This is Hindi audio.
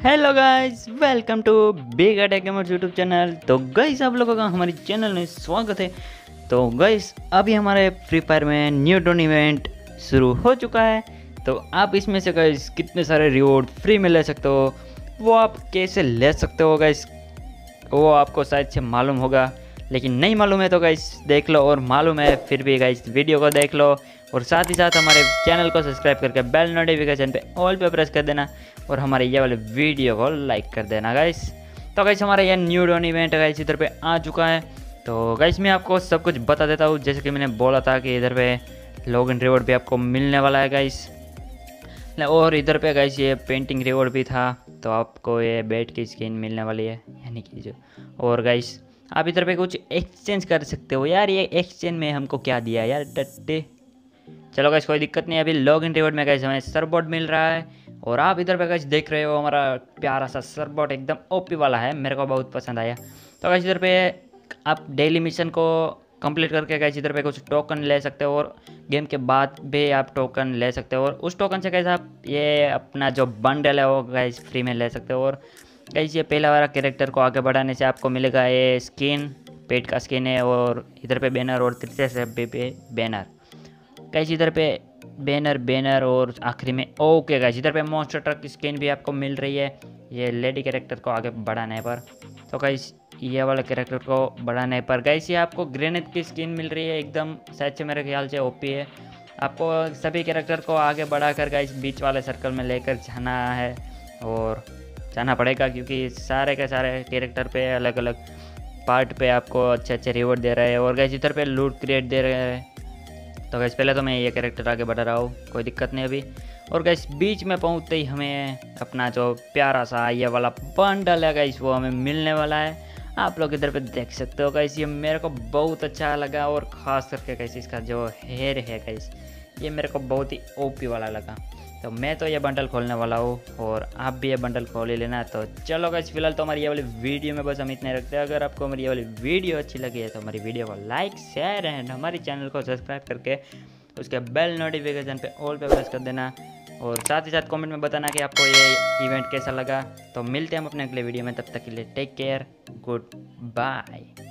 Hello guys, welcome to big attack gamers YouTube channel. तो गाइस आप लोगों का हमारे चैनल में स्वागत है। तो गाइस अभी हमारे फ्री फायर में न्यू टूर्नामेंट शुरू हो चुका है। तो आप इसमें से गाइस कितने सारे रिवॉर्ड फ्री में ले सकते हो, वो आप कैसे ले सकते हो गाइस, वो आपको शायद से मालूम होगा, लेकिन नहीं मालूम है तो गाइस देख लो, और मालूम है फिर भी गाइस वीडियो को देख लो, और साथ ही साथ हमारे चैनल को सब्सक्राइब करके बेल नोटिफिकेशन पे ऑल पे प्रेस कर देना, और हमारे ये वाले वीडियो को लाइक कर देना गाइस। तो गाइस हमारा ये न्यू डॉन इवेंट गाइस इधर पे आ चुका है। तो गाइस मैं आपको सब कुछ बता देता हूँ, जैसे कि मैंने बोला था कि इधर पे लॉगिन रिवॉर्ड भी आपको मिलने वाला है गाइस, और इधर पे गाइस ये पेंटिंग रिवॉर्ड भी था, तो आपको ये बैट की स्किन मिलने वाली है, यानी कि जो, और गाइस आप इधर पे कुछ एक्सचेंज कर सकते हो। यार ये एक्सचेंज में हमको क्या दिया यार टट्टे। चलो गाइस कोई दिक्कत नहीं, अभी लॉग इन रिवॉर्ड में गाइस हमें सरबॉट मिल रहा है, और आप इधर पे गाइस देख रहे हो हमारा प्यारा सा सरबॉट एकदम ओपी वाला है, मेरे को बहुत पसंद आया। तो गाइस इधर पे आप डेली मिशन को कंप्लीट करके गाइस इधर पे कुछ टोकन ले सकते हो, और गेम के बाद भी आप टोकन ले सकते हो, और उस टोकन से गाइस आप ये अपना जो बंडल है वो गाइस फ्री में ले सकते हो। और गाइस ये पहला वाला कैरेक्टर को आगे बढ़ाने से आपको मिलेगा ये स्किन, पेट का स्किन है, और इधर पे बैनर, और तीसरे से पे बैनर गाइस इधर पे बैनर और आखिरी में ओके गाइस इधर पे मॉन्स्टर ट्रक की स्किन भी आपको मिल रही है, ये लेडी कैरेक्टर को आगे बढ़ाने पर। तो गाइस ये वाला कैरेक्टर को बढ़ाने पर गाइस ये आपको ग्रेनेड की स्किन मिल रही है, एकदम शायद से मेरे ख्याल से ओपी है। आपको सभी कैरेक्टर को आगे बढ़ाकर गाइस बीच वाले सर्कल में लेकर जाना है, और जाना पड़ेगा, क्योंकि सारे के सारे कैरेक्टर पे अलग अलग पार्ट पे आपको अच्छे अच्छे रिवॉर्ड दे रहे हैं, और गाइस इधर पे लूट क्रिएट दे रहे हैं। तो गैस पहले तो मैं ये कैरेक्टर आगे बढ़ा रहा हूँ, कोई दिक्कत नहीं अभी। और गैस बीच में पहुँचते ही हमें अपना जो प्यारा सा ये वाला बंडल है गैस वो हमें मिलने वाला है। आप लोग इधर पे देख सकते हो गैस, ये मेरे को बहुत अच्छा लगा, और ख़ास करके गैस इसका जो हेयर है गैस ये मेरे को बहुत ही ओपी वाला लगा। तो मैं तो ये बंडल खोलने वाला हूँ, और आप भी ये बंडल खोल ही लेना। तो चलो गाइस फिलहाल तो हमारी ये वाली वीडियो में बस हम इतने रखते हैं। अगर आपको हमारी ये वाली वीडियो अच्छी लगी है तो हमारी वीडियो को लाइक शेयर एंड हमारी चैनल को सब्सक्राइब करके उसके बेल नोटिफिकेशन पे ऑल पे प्रेस कर देना, और साथ ही साथ कमेंट में बताना कि आपको ये इवेंट कैसा लगा। तो मिलते हैं हम अपने अगले वीडियो में, तब तक के लिए टेक केयर, गुड बाय।